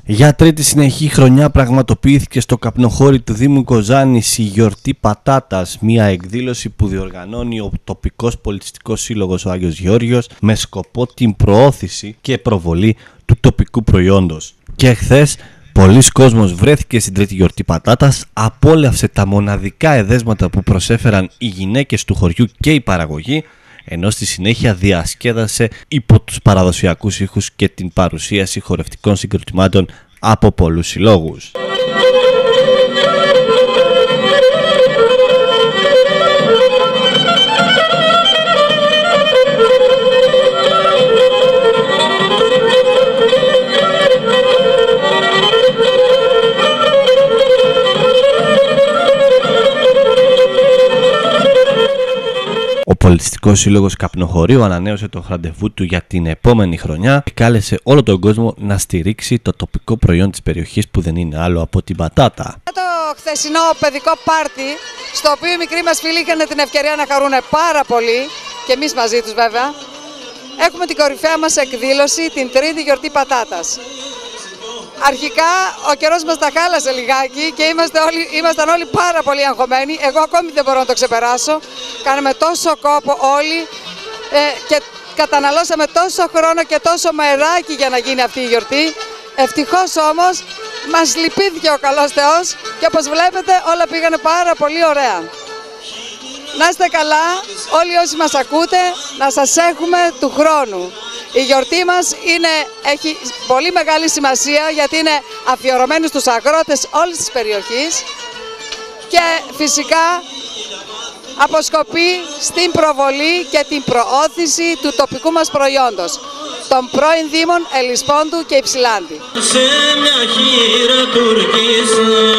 Για τρίτη συνεχή χρονιά πραγματοποιήθηκε στο καπνοχώρι του Δήμου Κοζάνης η γιορτή πατάτας, μια εκδήλωση που διοργανώνει ο τοπικός πολιτιστικός σύλλογος ο Άγιος Γεώργιος με σκοπό την προώθηση και προβολή του τοπικού προϊόντος. Και χθες πολλοί κόσμος βρέθηκε στην τρίτη γιορτή πατάτας, απόλαυσε τα μοναδικά εδέσματα που προσέφεραν οι γυναίκες του χωριού και η παραγωγή, ενώ στη συνέχεια διασκέδασε υπό τους παραδοσιακούς ήχους και την παρουσίαση χορευτικών συγκροτημάτων από πολλούς συλλόγους. Ο Πολιτιστικός Σύλλογος Καπνοχωρίου ανανέωσε το ραντεβού του για την επόμενη χρονιά και κάλεσε όλο τον κόσμο να στηρίξει το τοπικό προϊόν της περιοχής που δεν είναι άλλο από την πατάτα. Το χθεσινό παιδικό πάρτι, στο οποίο οι μικροί μας φίλοι είχαν την ευκαιρία να χαρούν πάρα πολύ, και εμείς μαζί τους βέβαια, έχουμε την κορυφαία μας εκδήλωση, την τρίτη γιορτή πατάτας. Αρχικά ο καιρός μας τα χάλασε λιγάκι και ήμασταν όλοι πάρα πολύ αγχωμένοι. Εγώ ακόμη δεν μπορώ να το ξεπεράσω. Κάναμε τόσο κόπο όλοι και καταναλώσαμε τόσο χρόνο και τόσο μεράκι για να γίνει αυτή η γιορτή. Ευτυχώς όμως μας λυπήθηκε ο καλός Θεός και όπως βλέπετε όλα πήγανε πάρα πολύ ωραία. Να είστε καλά όλοι όσοι μας ακούτε, να σας έχουμε του χρόνου. Η γιορτή μας έχει πολύ μεγάλη σημασία γιατί είναι αφιερωμένη στους αγρότες όλης της περιοχής και φυσικά αποσκοπεί στην προβολή και την προώθηση του τοπικού μας προϊόντος, των πρώην Δήμων Ελισπόντου και Υψηλάντη.